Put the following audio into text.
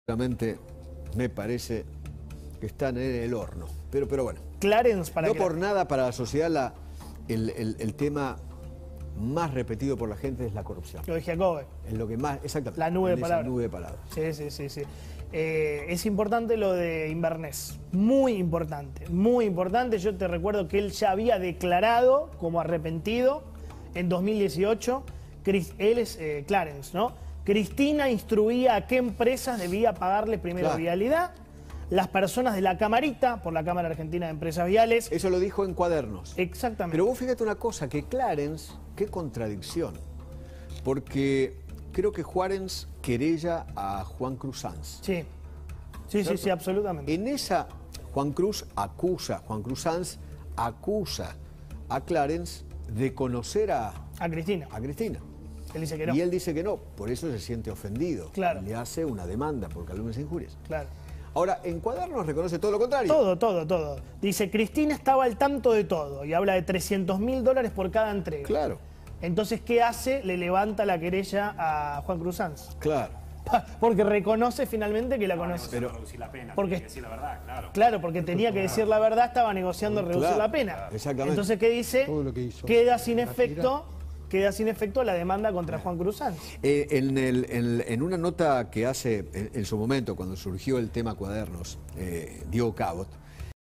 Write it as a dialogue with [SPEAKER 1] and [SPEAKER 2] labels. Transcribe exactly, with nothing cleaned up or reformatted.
[SPEAKER 1] Realmente me parece que están en el horno. Pero, pero bueno.
[SPEAKER 2] Clarence para
[SPEAKER 1] No
[SPEAKER 2] que
[SPEAKER 1] por
[SPEAKER 2] la...
[SPEAKER 1] nada para la sociedad la, el, el, el tema más repetido por la gente es la corrupción.
[SPEAKER 2] Lo de Giacobbe.
[SPEAKER 1] Es lo que más, exactamente.
[SPEAKER 2] La nube de
[SPEAKER 1] esa
[SPEAKER 2] palabras.
[SPEAKER 1] nube de palabras.
[SPEAKER 2] Sí, sí, sí, sí. Eh, es importante lo de Inverness. Muy importante, muy importante. Yo te recuerdo que él ya había declarado como arrepentido en dos mil dieciocho. Chris, él es eh, Clarence, ¿no? Cristina instruía a qué empresas debía pagarle primero
[SPEAKER 1] Claro.
[SPEAKER 2] vialidad. Las personas de la Camarita, por la Cámara Argentina de Empresas Viales.
[SPEAKER 1] Eso lo dijo en Cuadernos.
[SPEAKER 2] Exactamente.
[SPEAKER 1] Pero vos fíjate una cosa, que Clarence, qué contradicción. Porque creo que Juárez querella a Juan Cruz Sanz.
[SPEAKER 2] Sí, sí, sí, sí, absolutamente.
[SPEAKER 1] En esa, Juan Cruz acusa, Juan Cruz Sanz acusa a Clarence de conocer a,
[SPEAKER 2] A Cristina.
[SPEAKER 1] a Cristina.
[SPEAKER 2] Él dice que no.
[SPEAKER 1] Y él dice que no, por eso se siente ofendido.
[SPEAKER 2] Claro.
[SPEAKER 1] Y le hace una demanda por calumnias e injurias.
[SPEAKER 2] Claro.
[SPEAKER 1] Ahora, en Cuadernos reconoce todo lo contrario.
[SPEAKER 2] Todo, todo, todo. Dice, Cristina estaba al tanto de todo y habla de trescientos mil dólares por cada entrega.
[SPEAKER 1] Claro.
[SPEAKER 2] Entonces, ¿qué hace? Le levanta la querella a Juan Cruz Sanz.
[SPEAKER 1] Claro.
[SPEAKER 2] Porque reconoce finalmente que la conoce.
[SPEAKER 3] Pero reducir la pena,
[SPEAKER 2] Porque-
[SPEAKER 3] tenía que decir la verdad, claro.
[SPEAKER 2] Claro, porque tenía que decir la verdad, estaba negociando reducir
[SPEAKER 1] Claro,
[SPEAKER 2] la pena.
[SPEAKER 1] exactamente.
[SPEAKER 2] Entonces, ¿qué dice?
[SPEAKER 4] Todo lo que hizo.
[SPEAKER 2] Queda sin
[SPEAKER 4] La
[SPEAKER 2] efecto, queda sin efecto la demanda contra Juan Cruz Sanz.
[SPEAKER 1] Eh, en, el- en- en una nota que hace en, en su momento, cuando surgió el tema Cuadernos, eh, Diego Cabot,